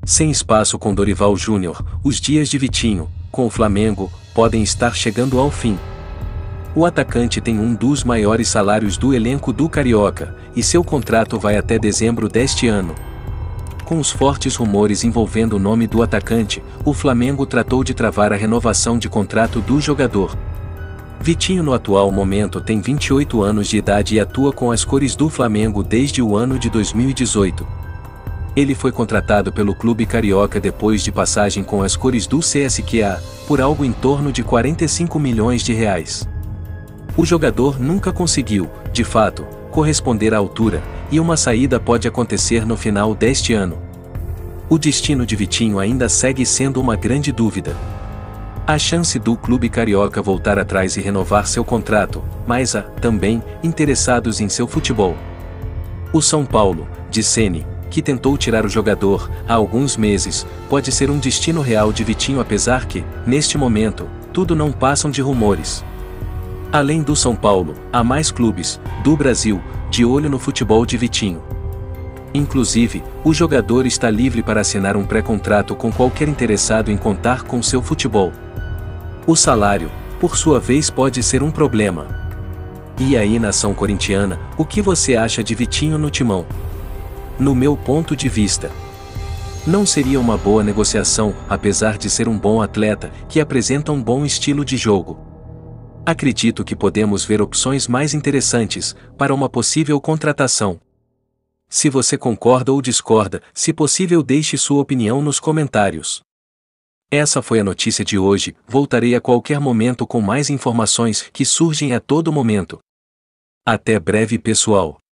Sem espaço com Dorival Júnior, os dias de Vitinho, com o Flamengo, podem estar chegando ao fim. O atacante tem um dos maiores salários do elenco do Carioca, e seu contrato vai até dezembro deste ano. Com os fortes rumores envolvendo o nome do atacante, o Flamengo tratou de travar a renovação de contrato do jogador. Vitinho no atual momento tem 28 anos de idade e atua com as cores do Flamengo desde o ano de 2018. Ele foi contratado pelo clube carioca depois de passagem com as cores do CSKA, por algo em torno de 45 milhões de reais. O jogador nunca conseguiu, de fato, corresponder à altura, e uma saída pode acontecer no final deste ano. O destino de Vitinho ainda segue sendo uma grande dúvida. Há chance do clube carioca voltar atrás e renovar seu contrato, mas há, também, interessados em seu futebol. O São Paulo, de Ceni, que tentou tirar o jogador há alguns meses, pode ser um destino real de Vitinho, apesar que, neste momento, tudo não passam de rumores. Além do São Paulo, há mais clubes, do Brasil, de olho no futebol de Vitinho. Inclusive, o jogador está livre para assinar um pré-contrato com qualquer interessado em contar com seu futebol. O salário, por sua vez, pode ser um problema. E aí, nação corintiana, o que você acha de Vitinho no Timão? No meu ponto de vista, não seria uma boa negociação, apesar de ser um bom atleta, que apresenta um bom estilo de jogo. Acredito que podemos ver opções mais interessantes, para uma possível contratação. Se você concorda ou discorda, se possível deixe sua opinião nos comentários. Essa foi a notícia de hoje, voltarei a qualquer momento com mais informações que surgem a todo momento. Até breve, pessoal.